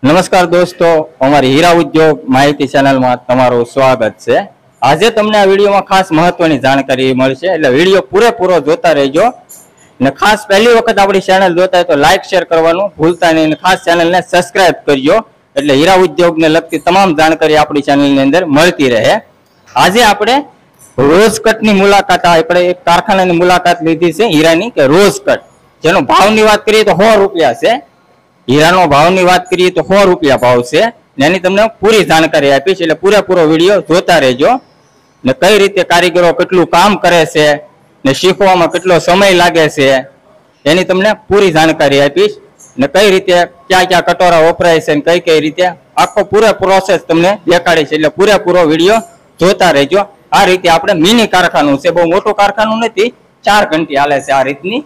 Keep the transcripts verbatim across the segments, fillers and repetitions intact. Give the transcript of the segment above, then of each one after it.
નમસ્કાર દોસ્તો, અમારી હીરા ઉદ્યોગ માહિતી ચેનલમાં તમારું સ્વાગત છે। આજે તમને આ વિડીયોમાં ખાસ મહત્વની જાણકારી મળશે, એટલે વિડીયો પૂરેપૂરો જોતા રહેજો ને ખાસ પહેલી વખત આપણી ચેનલ જોતા હોય તો લાઈક શેર કરવાનું ભૂલતા નહીં અને ખાસ ચેનલને સબસ્ક્રાઇબ કરજો, એટલે હીરા ઉદ્યોગને લગતી તમામ જાણકારી આપણી ચેનલની અંદર મળતી રહે। આજે આપણે રોઝ કટની મુલાકાત આપણે એક કારખાનાની મુલાકાત લીધી છે હીરાની કે રોઝ કટ, જેનો ભાવની વાત કરીએ તો સો રૂપિયા છે। હીરાનો ભાવની વાત કરીએ તો સો રૂપિયા ભાવ છે ને એની તમને પૂરી જાણકારી આપીશ, એટલે પૂરેપૂરો વિડીયો જોતા રહેજો ને કઈ રીતે કારીગરો કેટલું કામ કરે છે ને શીખવામાં કેટલો સમય લાગે છે એની તમને પૂરી જાણકારી આપીશ ને કઈ રીતે ક્યાં ક્યાં કટોરા વપરાય છે ને કઈ કઈ રીતે આખો પૂરો પ્રોસેસ તમને દેખાડીશ, એટલે પૂરેપૂરો વિડીયો જોતા રહેજો। આ રીતે આપણે મિની કારખાનું છે, બહુ મોટું કારખાનું નથી, ચાર ઘંટી હાલે છે આ રીતની।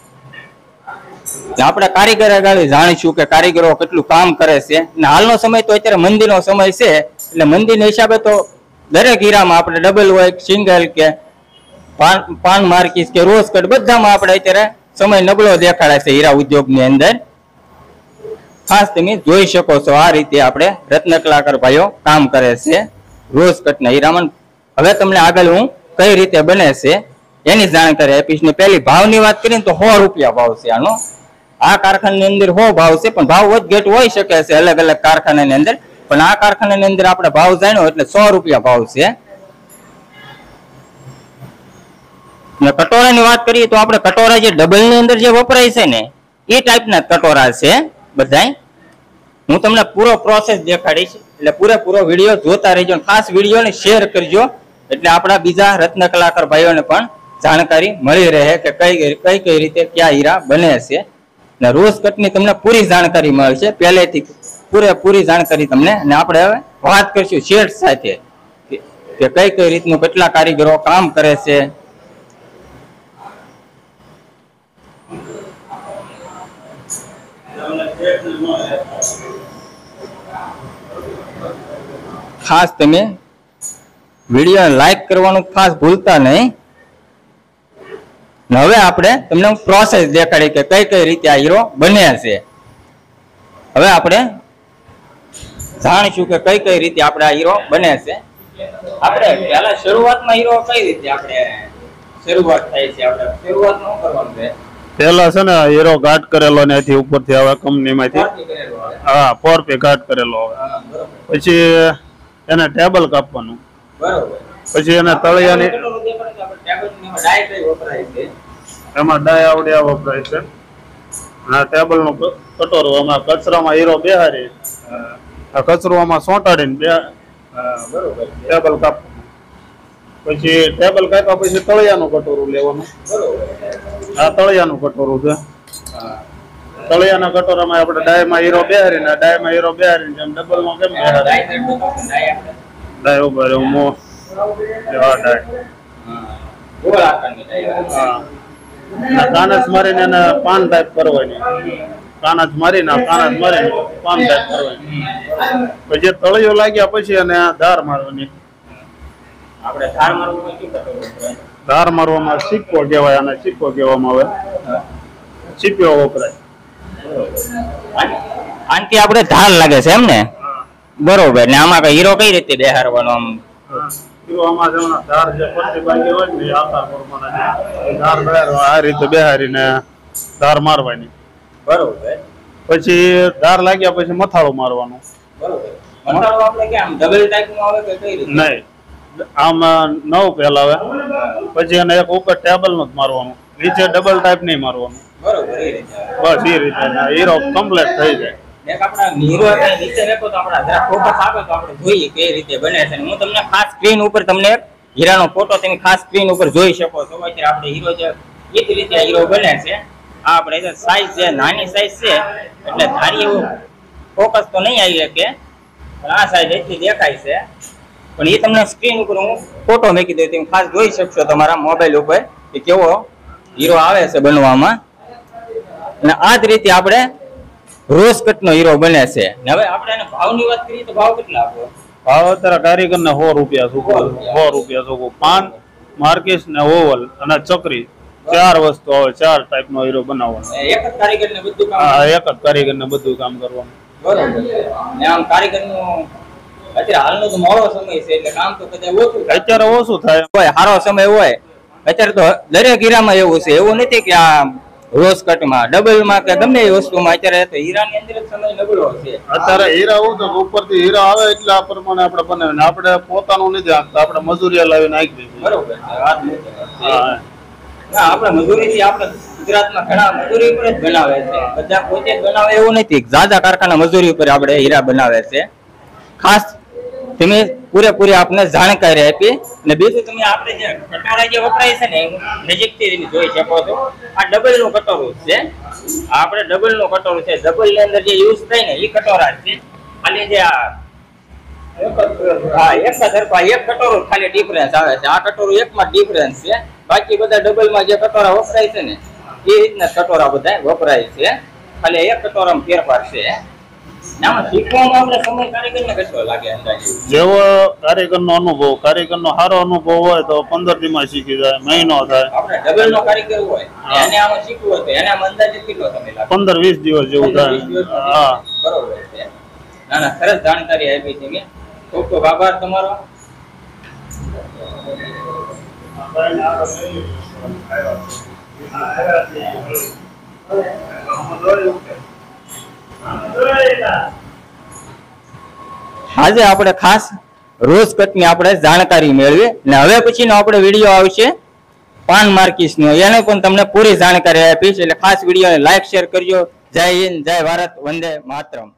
આપણે કારીગર આગળ જાણીશું કે કારીગરો કેટલું કામ કરે છે ને હાલનો સમય તો અત્યારે મંદીનો સમય છે, એટલે મંદીના હિસાબે તો દરેક હીરામાં આપણે ડબલ હોય, સિંગલ કે પાન પાન માર્કીસ કે રોઝ કટ બધામાં આપણે અત્યારે સમય નબળો દેખાડે છે હીરા ઉદ્યોગની અંદર। ખાસ તમે જોઈ શકો છો આ રીતે આપણે રત્ન કલાકાર ભાઈઓ કામ કરે છે રોઝ કટના હીરામાં। હવે તમને આગળ હું કઈ રીતે બને છે એની જાણકારી આપીશ ને પહેલી ભાવની વાત કરીએ તો સો રૂપિયા ભાવ છે આનો। આ કારખાનાની અંદર સો ભાવ છે, પણ ભાવ વધઘટ હોઈ શકે છે અલગ અલગ કારખાનાની અંદર, પણ આ કારખાનાની અંદર આપણે ભાવ જાણ્યો એટલે સો રૂપિયા ભાવ છે। ને કટોરાની વાત કરીએ તો આપણે કટોરા જે ડબલ ની અંદર જે વપરાય છે ને એ ટાઈપના કટોરા છે બધાય। હું તમને પૂરો પ્રોસેસ દેખાડીશ, એટલે પૂરેપૂરો વિડીયો જોતા રહેજો, ખાસ વિડીયોને શેર કરજો, એટલે આપણા બીજા રત્ન કલાકાર ભાઈઓને પણ જાણકારી મળી રહે કે કઈ કઈ કઈ રીતે ક્યાં હીરા બને છે ને રોઝ કટની તમને પૂરી જાણકારી મળશે, પહેલેથી પૂરેપૂરી જાણકારી તમને। અને આપણે હવે વાત કરશું શેઠ સાથે કે કઈ કઈ રીતનું કેટલા કારીગરો કામ કરે છે। ખાસ તમે વિડીયો લાઈક કરવાનું ખાસ ભૂલતા નહીં। હવે આપણે તમને પ્રોસેસ દેખાડી કે કઈ કઈ રીતે આ હીરો બને છે। હવે આપણે જાણીશું કે કઈ કઈ રીતે આપણે આ હીરો બને છે। આપણે પહેલા શરૂઆતમાં હીરો કઈ રીતે આપણે શરૂઆત થાય છે, આપણે શરૂઆતમાં શું કરવાનું છે? પેલા છે ને હીરો ઘાટ કરેલો ને એથી ઉપરથી આવે કંપનીમાંથી, હા ફોર પે ઘાટ કરેલો આવે, પછી એને ટેબલ કાપવાનું, બરોબર, પછી એને તળિયાની એમાં ડાય આવડ્યા વપરાય છે, આ ટેબલ નો કટોરો આમાં કચરામાં હીરો બેહારી આ કચરો આમાં સોંટાડીને બે બરોબર ટેબલ કાપવાનું, પછી ટેબલ કાપ્યા પછી તળિયાનું કટોરું લેવાનું, આ તળિયાનું કટોરું છે। તળિયાના કટોરામાં આપણે ડાયમાં હીરો બેહારીને ડાયમાં હીરો બેહારીને જેમ ડબલ માં કેમ બેહારી ડાય ઉપર મો કાનસ મારીને એને પાન ટાઈપ કરવાની, કાનસ મારીને કાનસ મારીને પાન ટાઈપ કરવાની, પછી તળિયો લાગ્યા પછી એને ધાર મારવાની। આપણે ધાર મારવામાં શું કરવું? ધાર મારવામાં સિક્કો કહેવાય, અને સિક્કો કહેવામાં આવે, ચીપિયો વપરાય। આનથી આપણે ધાર લાગે છે એમ ને? બરોબર। ને આમાં કઈ હીરો કઈ રીતે બેહારવાનો? આમ આમાં જમણા ધાર જે પટ્ટી બાંધી હોય ને આકાર પ્રમાણે ધાર બેહારવા, આ રીતે બેહારીને ધાર મારવાની, બરોબર। પછી ધાર લાગ્યા પછી મથાળો મારવાનું, બરોબર। મથાળો આપણે કે આમ ડબલ ટાઈપ નો આવે કે કઈ રીતે? નહીં, આમાં નવ પહેલા આવે, પછી એને એક ઉપર ટેબલ નું જ મારવાનું, નીચે ડબલ ટાઈપ નહીં મારવાનું, બરોબર, એ રીતે બસ એ રીતે હીરો કમ્પ્લીટ થઈ જાય। એક આપણા હીરો નીચે રાખો તો આપણા જરા ફોકસ આપે તો આપણે જોઈએ કઈ રીતે બને છે। હું તમને ખાસ સ્ક્રીન ઉપર તમને હીરાનો ફોટો તમે ખાસ સ્ક્રીન ઉપર જોઈ શકો છો, અત્યારે આપણે હીરો જે એ જ રીતે હીરો બને છે। આ આપણે સાઈઝ છે નાની સાઈઝ છે, એટલે ધારી એવું ફોકસ તો નહીં આવી શકે, પણ આ સાઈઝ એટલી દેખાય છે, પણ એ તમને સ્ક્રીન ઉપર હું ફોટો મૂકી દઉં, તમે ખાસ જોઈ શકશો તમારા મોબાઈલ ઉપર કે કેવો હીરો આવે છે બનવામાં। અને આ જ રીતે આપણે રોઝ કટ નો હીરો બને છે। હવે આપણે એને ભાવની વાત કરીએ તો ભાવ કેટલા આપો? ભાવ અત્યારે કારીગર ને સો રૂપિયા સૂકું, સો રૂપિયા સૂકું, પાન માર્કીસ ને ઓવલ અને ચકરી ચાર વસ્તુ આવે, ચાર ટાઈપ નો હીરો બનાવવાનો, એક જ કારીગર ને બધું કામ? હા, એક જ કારીગર ને બધું કામ કરવાનું। બરોબર છે. ને આમ કારીગરનું અત્યારે હાલનો તો મોડો સમય છે એટલે કામ તો કદાચ ઓછું થાય. અત્યારે ઓછું થાય. હોય સારો સમય હોય અત્યારે તો દરેક હીરામાં એવું છે, એવું નથી કે આ રોઝ કટમાં ડબલમાં કે ગમે એ વસ્તુમાં અત્યારે તો હીરાની અંદર જ સમય નબળો છે. અત્યારે હીરા હું તો ઉપરથી હીરા આવે એટલે આ પ્રમાણે આપણે બનાવીને આપણે પોતાનું નથી આપતા, આપણે મજૂરિયા લાવી નાખી દઈએ. બરોબર છે, વાત મોટી વાત છે. હા ના આપણે મજૂરીથી આપણે ગુજરાતમાં ઘણા મજૂરી ઉપર જ બનાવે છે, બધા પોતે જ બનાવે એવું નથી. જાજા કારખાના મજૂરી ઉપર આપણે હીરા બનાવે છે. ખાસ તમે પૂરેપૂરી આપને જાણકારી આપી. અને બીજું તમે આપણે જે કટોરા જે વપરાય છે ને નજીકથી જોઈ શકો છો. આ ડબલ નું કટોરું છે, આ આપણે ડબલ નું કટોરું છે. ડબલ ની અંદર જે યુઝ થાય ને એ કટોરા છે. ખાલી જે આ હા એક સરખા એક કટોરું ખાલી ડિફરન્સ આવે છે. આ કટોરું એકમાં ડિફરન્સ છે, બાકી બધા ડબલ માં જે કટોરા વપરાય છે ને એ રીતના કટોરા બધા વપરાય છે. ખાલી એક કટોરામાં ફેરફાર છે. આમાં શીખવામાં આપણે સમય કારીગરને કેટલો લાગે અંદાજે? જેવો કારીગરનો અનુભવ, કારીગરનો સારો અનુભવ હોય તો પંદર દીમાં શીખી જાય, મહિનો થાય. આપણે ડબલ નો કારીગર હોય એને આમાં શીખવું હોય તો એને આમાં અંદાજે કેટલો સમય લાગે? પંદર વીસ દિવસ જેવું થાય. હા બરોબર છે. ના ના સરસ જાણકારી આપી છે મેં. ખૂબ ખૂબ આભાર તમારો. આજે આપણે ખાસ રોઝ કટની આપણે જાણકારી મેળવી. ને હવે પછીનો આપણે વિડીયો આવશે પાન માર્કિસ નો, એને પણ તમને પૂરી જાણકારી આપીશ. એટલે ખાસ વિડીયોને લાઈક શેર કરજો. જય હિન્દ, જય ભારત, વંદે માતરમ.